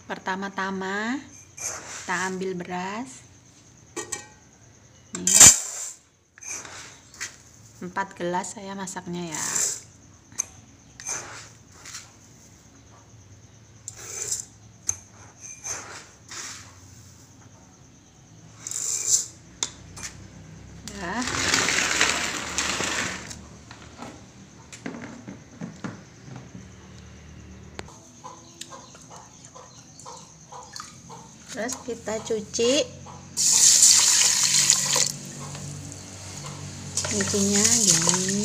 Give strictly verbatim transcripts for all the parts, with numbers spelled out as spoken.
Pertama-tama kita ambil beras nih, empat gelas saya masaknya ya. Udah. Terus kita cuci cucinya gini.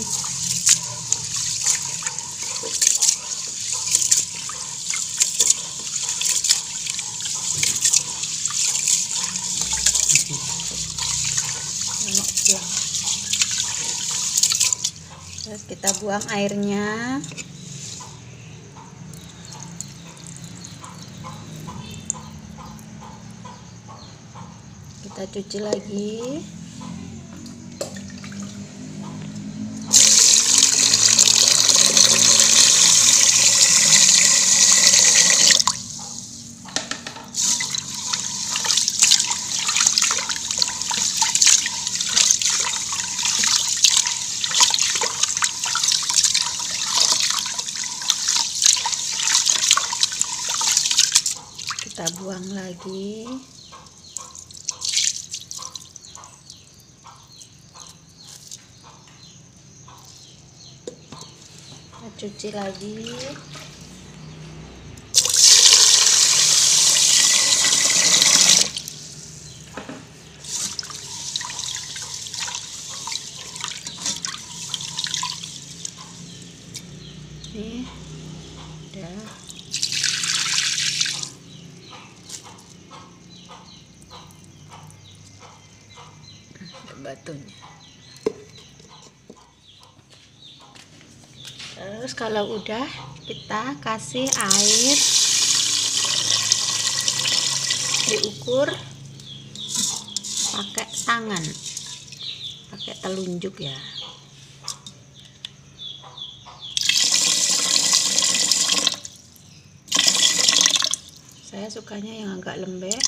Terus kita buang airnya. Kita cuci lagi. Kita buang lagi. Kita cuci lagi. Nih, udah. Batunya. Terus kalau udah kita kasih air, diukur pakai tangan, pakai telunjuk ya. Saya sukanya yang agak lembek.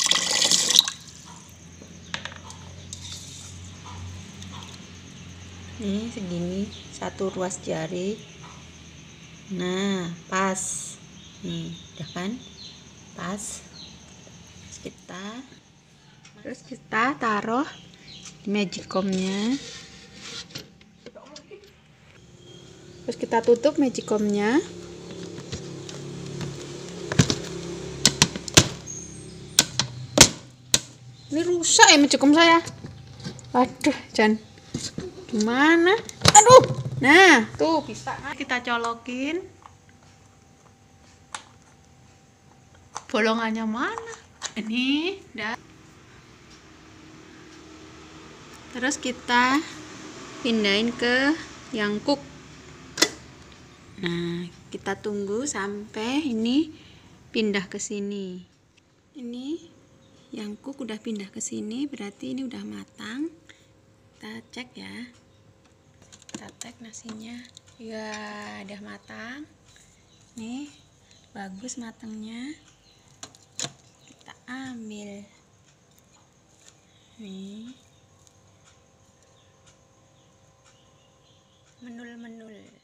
Nih segini, satu ruas jari. Nah, pas. Nih, udah kan? Pas. Terus kita terus kita taruh di magicomnya. Terus kita tutup magicomnya. Ini rusak ya magicom saya. Aduh, Jan. Gimana? Aduh. Nah, tuh bisa. Kita colokin. Bolongannya mana? Ini, dah. Terus kita pindahin ke yang cook. Nah, kita tunggu sampai ini pindah ke sini. Ini yang cook udah pindah ke sini, berarti ini udah matang. Kita cek ya. Kita cek nasinya. Ya, udah matang. Nih, bagus matangnya. Kita ambil. Nih. Menul-menul.